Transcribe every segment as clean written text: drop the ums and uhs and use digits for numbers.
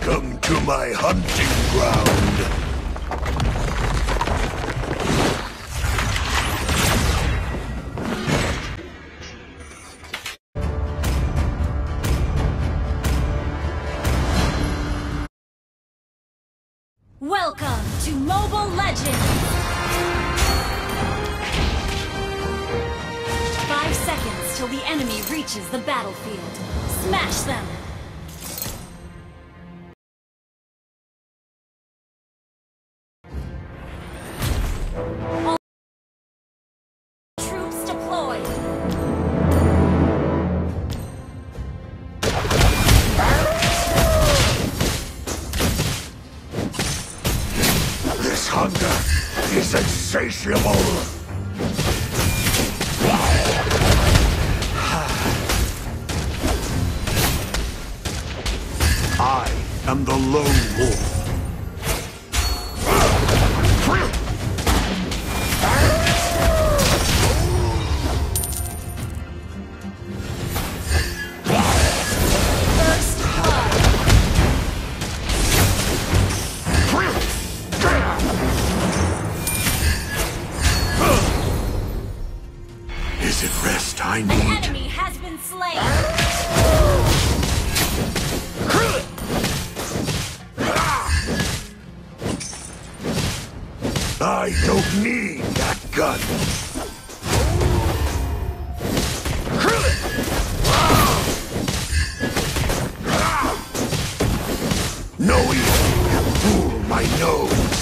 Welcome to my hunting ground. Welcome to Mobile Legends! 5 seconds till the enemy reaches the battlefield. Smash them! All troops deployed! This hunger is insatiable. I am the lone wolf. First blood! Is it rest I An need? enemy has been slain! I don't need that gun. No evil can fool my nose.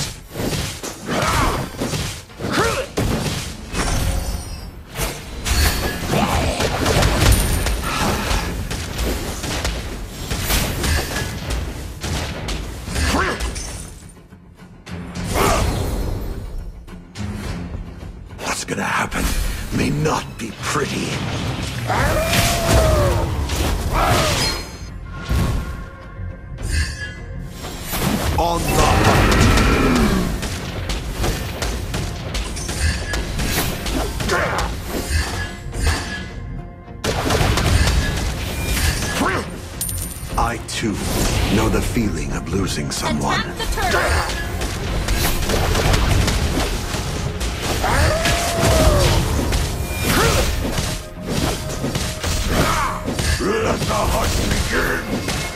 What's gonna happen may not be pretty. On the hunt. I too know the feeling of losing someone. Attack the turtle! Let the hunt begin!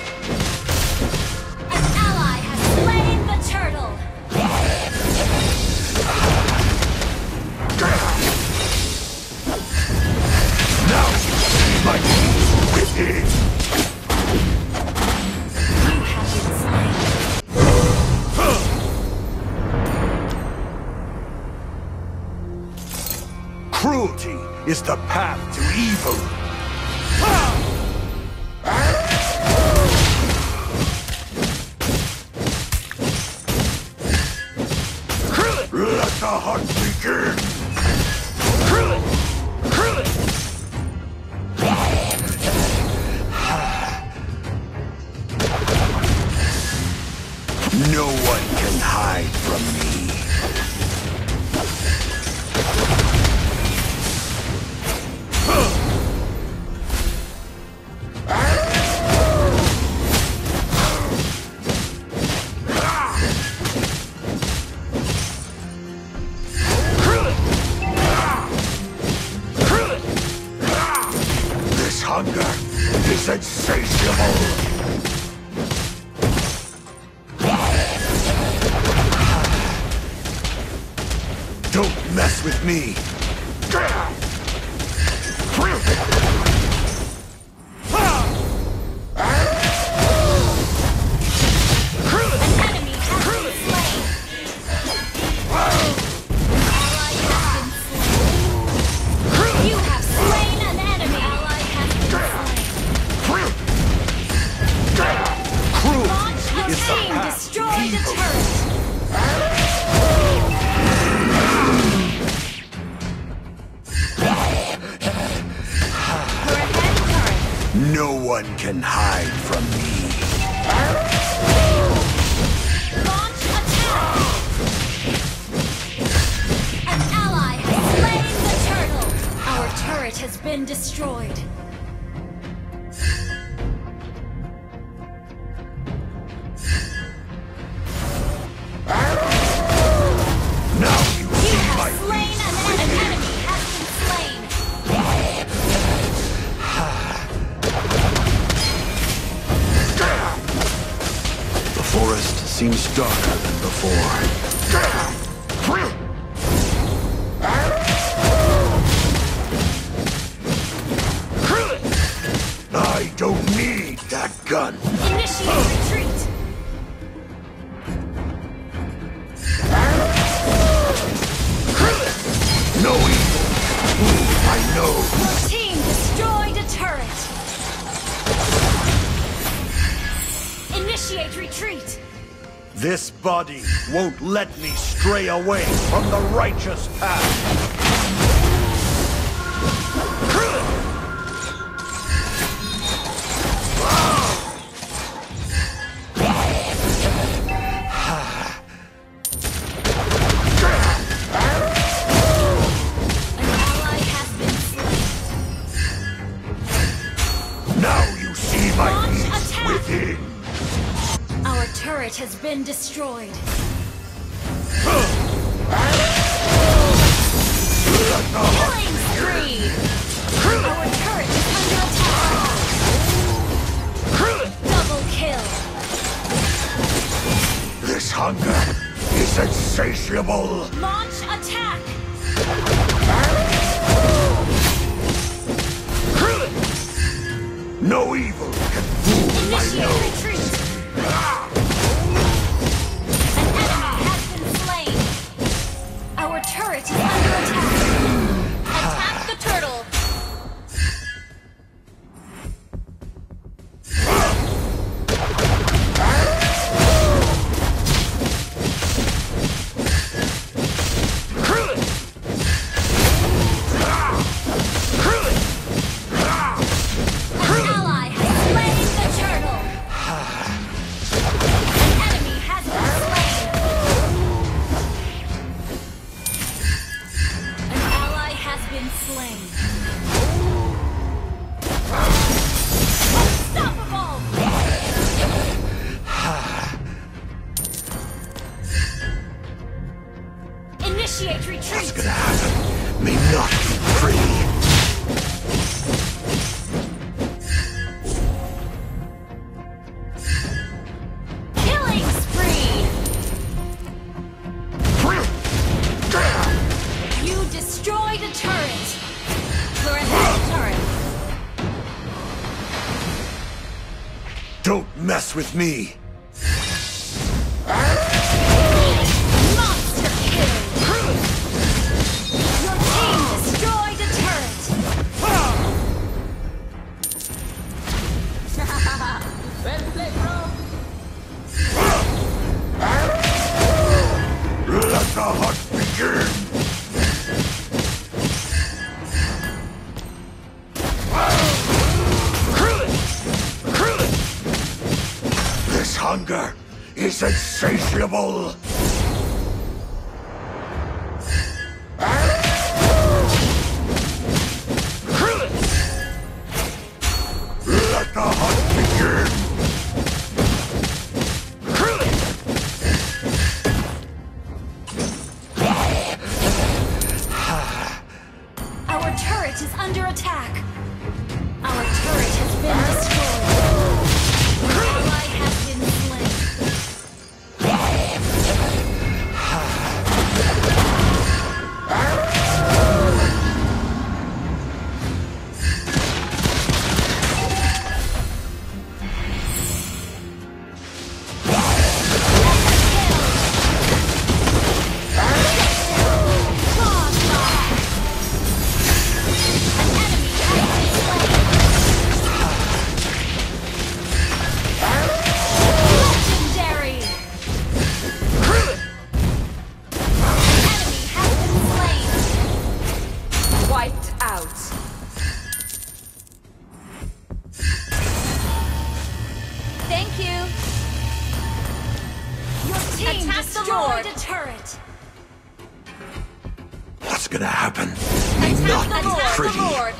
An ally has slain the turtle! Now see my peace within! You have been slain. Cruelty is the path to evil. Let the hunt begin! No one can hide from me. This hunger is insatiable. Don't mess with me. An enemy has been slain! Ally has been slain! You have slain an enemy! Ally has been slain! Cruelty Launch is a the team! path Destroy to the evil. turret! We're ahead turret! No one can hide from me. Launch attack! An ally has slain the turtle! Our turret has been destroyed. seems darker than before. I don't need that gun. Initiate retreat. No evil. I know. Your team destroyed a turret. Initiate retreat. This body won't let me stray away from the righteous path. Has been destroyed. Killing spree! Our turret is under attack. Double kill. This hunger is insatiable. Launch attack. No evil can move my Initiate nose. retreat. Our turret is under attack. Attack the turtle. An ally has slain the turtle. An enemy has been slain. Been slain. Unstoppable! Initiate retreat. What's gonna happen may not be pretty. Killing spree. You destroyed a turret. You're ahead of turret. Don't mess with me. Monster kill. Your team destroyed a turret. Well played, bro. Let the hunt begin. This hunger is insatiable. Let the hunt begin. Our turret is under attack. Our turret has been destroyed. Your ally has been slain. Destroyed a turret. What's gonna happen may not be pretty. Lord.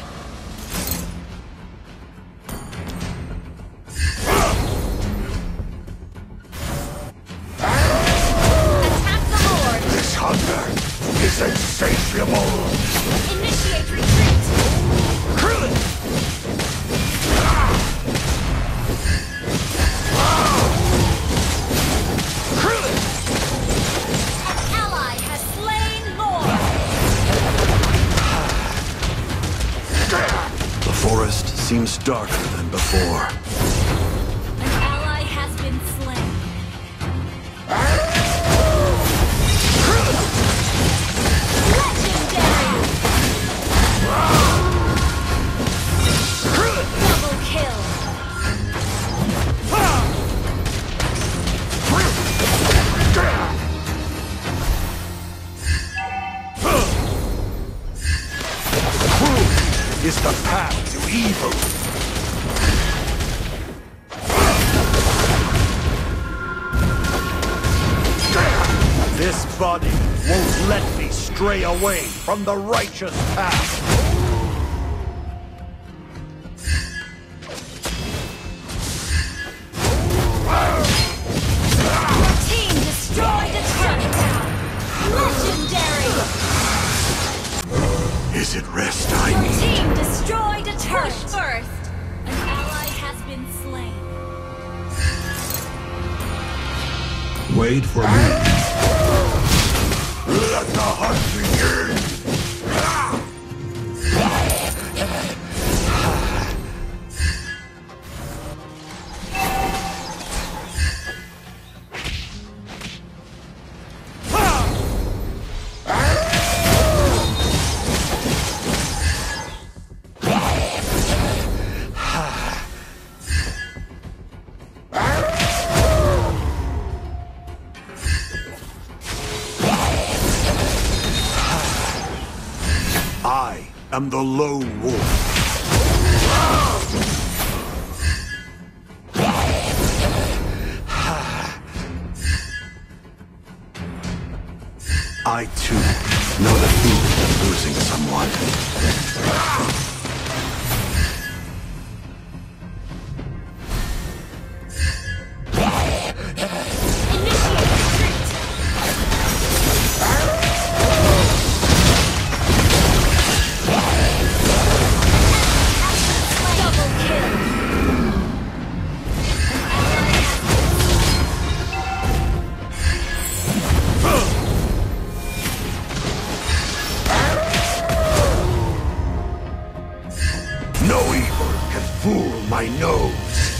Attack the Lord. This hunger is insatiable. Initiate retreat. seems darker than before. An ally has been slain. Legendary! Double kill! Is the path to evil. This body won't let me stray away from the righteous path. Your team destroyed a turret! Legendary! Is it rest I Your need? team destroyed a turret! Push first. An ally has been slain. Wait for me. Let the hunt begin! I am the lone wolf. I too know the feeling of losing someone. Double kill! No evil can fool my nose.